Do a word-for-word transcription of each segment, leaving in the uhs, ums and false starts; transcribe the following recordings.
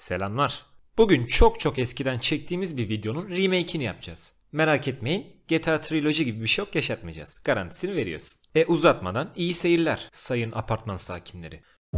Selamlar. Bugün çok çok eskiden çektiğimiz bir videonun remake'ini yapacağız. Merak etmeyin, G T A Trilogy gibi bir şok yaşatmayacağız. Garantisini veriyoruz. E uzatmadan iyi seyirler sayın apartman sakinleri.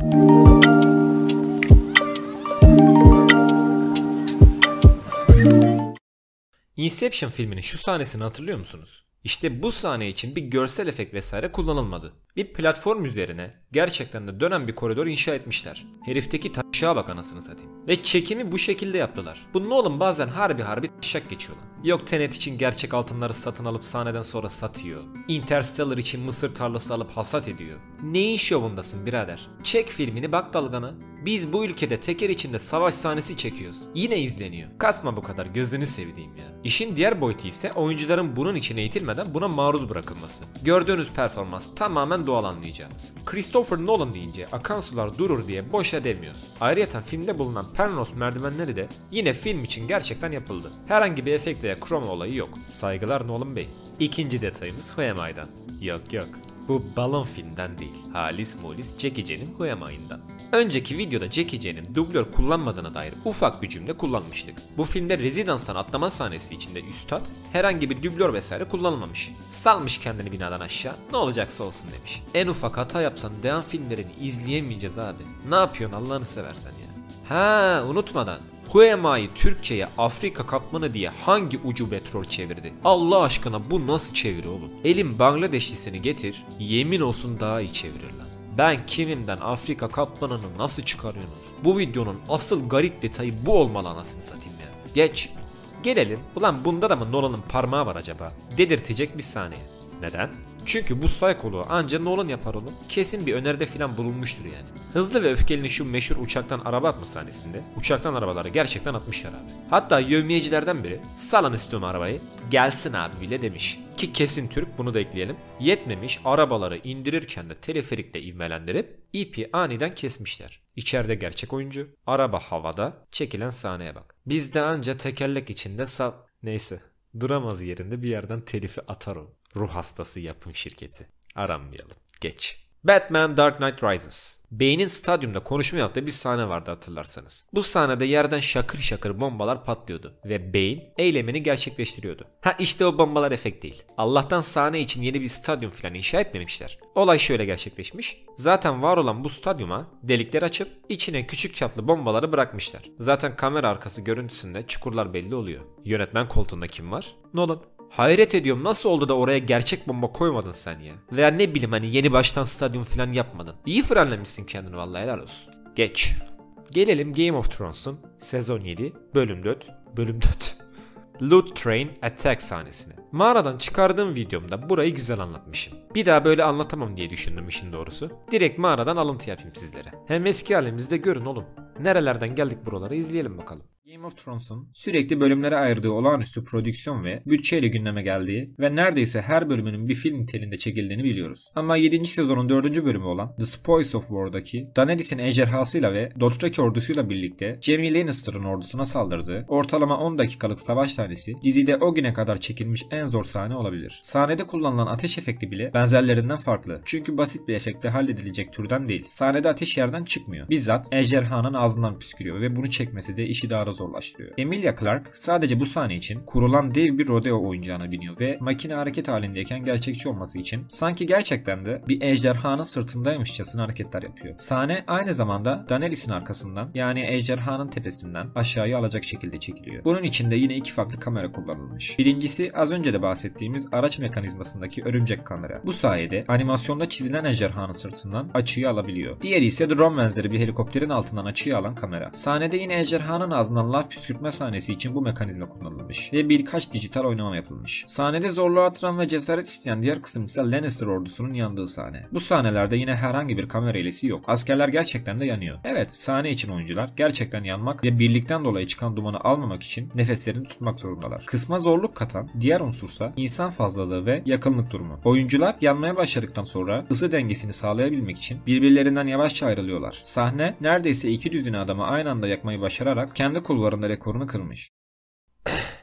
Inception filminin şu sahnesini hatırlıyor musunuz? İşte bu sahne için bir görsel efekt vesaire kullanılmadı. Bir platform üzerine gerçekten de dönen bir koridor inşa etmişler. Herifteki taşağa bak anasını satayım. Ve çekimi bu şekilde yaptılar. Bu Nolan bazen harbi harbi taşak geçiyor lan. Yok Tenet için gerçek altınları satın alıp sahneden sonra satıyor. Interstellar için mısır tarlası alıp hasat ediyor. Neyin şovundasın birader? Çek filmini, bak dalgana. Biz bu ülkede teker içinde savaş sahnesi çekiyoruz. Yine izleniyor. Kasma bu kadar, gözünü sevdiğim ya. İşin diğer boyutu ise oyuncuların bunun için eğitilmeden buna maruz bırakılması. Gördüğünüz performans tamamen doğal anlayacağınız. Christopher Nolan deyince akan sular durur diye boşa demiyoruz. Ayrıca filmde bulunan Penrose merdivenleri de yine film için gerçekten yapıldı. Herhangi bir efekt veya kroma olayı yok. Saygılar Nolan Bey. İkinci detayımız Who Am I'dan. Yok yok. Bu balon filmden değil. Halis mulis Jackie Chan'in Who Am I'ından. Önceki videoda Jackie Chan'in dublör kullanmadığına dair ufak bir cümle kullanmıştık. Bu filmde rezidanstan atlama sahnesi içinde üstad herhangi bir dublör vesaire kullanılmamış. Salmış kendini binadan aşağı, ne olacaksa olsun demiş. En ufak hata yapsan devam filmlerini izleyemeyeceğiz abi. Ne yapıyorsun Allah'ını seversen ya. Ha unutmadan. Who Am I'yi Türkçe'ye Afrika kaplanı diye hangi ucu petrol çevirdi? Allah aşkına bu nasıl çeviri oğlum? Elin Bangladeşlisini getir, yemin olsun daha iyi çevirir lan. Ben kimimden Afrika kaplanını nasıl çıkarıyorsunuz? Bu videonun asıl garip detayı bu olmalı anasını satayım ya. Geç. Gelelim. Ulan bunda da mı Nolan'ın parmağı var acaba? Dedirtecek bir saniye. Neden? Çünkü bu psycholoğu anca Nolan yapar oğlum. Kesin bir öneride filan bulunmuştur yani. Hızlı ve Öfkeli'nin şu meşhur uçaktan araba atma sahnesinde uçaktan arabaları gerçekten atmışlar abi. Hatta yevmiyecilerden biri salın istiyorum arabayı gelsin abi bile demiş. Ki kesin Türk, bunu da ekleyelim. Yetmemiş, arabaları indirirken de teleferikle ivmelendirip ipi aniden kesmişler. İçeride gerçek oyuncu, araba havada, çekilen sahneye bak. Bizde anca tekerlek içinde sal... Neyse, duramaz yerinde bir yerden telifi atar o. Ruh hastası yapım şirketi. Aranmayalım. Geç. Batman Dark Knight Rises. Bane'in stadyumda konuşma yaptığı bir sahne vardı hatırlarsanız. Bu sahnede yerden şakır şakır bombalar patlıyordu. Ve Bane eylemini gerçekleştiriyordu. Ha işte o bombalar efekt değil. Allah'tan sahne için yeni bir stadyum falan inşa etmemişler. Olay şöyle gerçekleşmiş. Zaten var olan bu stadyuma delikler açıp içine küçük çaplı bombaları bırakmışlar. Zaten kamera arkası görüntüsünde çukurlar belli oluyor. Yönetmen koltuğunda kim var? Nolan. Hayret ediyorum, nasıl oldu da oraya gerçek bomba koymadın sen ya? Veya ne bileyim hani yeni baştan stadyum falan yapmadın. İyi frenlemişsin kendini vallahi, helal olsun. Geç. Gelelim Game of Thrones'un sezon yedi bölüm dört bölüm dört Loot Train Attack sahnesine. Mağaradan çıkardığım videomda burayı güzel anlatmışım. Bir daha böyle anlatamam diye düşündüm işin doğrusu. Direkt mağaradan alıntı yapayım sizlere. Hem eski halimizde görün oğlum. Nerelerden geldik buralara izleyelim bakalım. Game of Thrones'un sürekli bölümlere ayırdığı olağanüstü prodüksiyon ve bütçeyle gündeme geldiği ve neredeyse her bölümünün bir film niteliğinde çekildiğini biliyoruz. Ama yedinci sezonun dördüncü bölümü olan The Spoils of War'daki Daenerys'in ejderhasıyla ve Dothraki ordusuyla birlikte Jaime Lannister'ın ordusuna saldırdığı ortalama on dakikalık savaş sahnesi dizide o güne kadar çekilmiş en zor sahne olabilir. Sahnede kullanılan ateş efekti bile benzerlerinden farklı. Çünkü basit bir efektle halledilecek türden değil. Sahnede ateş yerden çıkmıyor. Bizzat ejderhanın ağzından püskürüyor ve bunu çekmesi de işi daha da zorlaştırıyor. Emilia Clarke sadece bu sahne için kurulan dev bir rodeo oyuncağına biniyor ve makine hareket halindeyken gerçekçi olması için sanki gerçekten de bir ejderhanın sırtındaymışçasına hareketler yapıyor. Sahne aynı zamanda Daenerys'in arkasından, yani ejderhanın tepesinden aşağıya alacak şekilde çekiliyor. Bunun için de yine iki farklı kamera kullanılmış. Birincisi az önce de bahsettiğimiz araç mekanizmasındaki örümcek kamera. Bu sayede animasyonda çizilen ejderhanın sırtından açıyı alabiliyor. Diğeri ise drone benzeri bir helikopterin altından açıyı alan kamera. Sahnede yine ejderhanın ağzından laf püskürtme sahnesi için bu mekanizma kullanılmış ve birkaç dijital oynama yapılmış. Sahnede zorluğu artıran ve cesaret isteyen diğer kısım ise Lannister ordusunun yandığı sahne. Bu sahnelerde yine herhangi bir kamera ilesi yok. Askerler gerçekten de yanıyor. Evet, sahne için oyuncular gerçekten yanmak ve birlikten dolayı çıkan dumanı almamak için nefeslerini tutmak zorundalar. Kısma zorluk katan diğer unsursa insan fazlalığı ve yakınlık durumu. Oyuncular yanmaya başladıktan sonra ısı dengesini sağlayabilmek için birbirlerinden yavaşça ayrılıyorlar. Sahne neredeyse iki düzine adamı aynı anda yakmayı başararak kendi kulvarında rekorunu kırmış.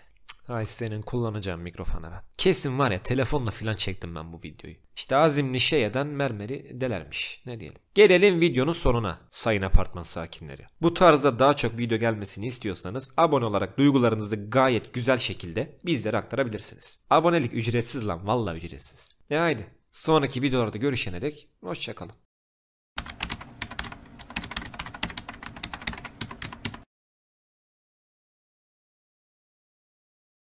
Ay senin kullanacağım mikrofona ben. Kesin var ya telefonla filan çektim ben bu videoyu. İşte azimli şeyden mermeri delermiş. Ne diyelim. Gelelim videonun sonuna sayın apartman sakinleri. Bu tarzda daha çok video gelmesini istiyorsanız abone olarak duygularınızı gayet güzel şekilde bizlere aktarabilirsiniz. Abonelik ücretsiz lan, vallahi ücretsiz. E haydi sonraki videolarda görüşene dek hoşçakalın.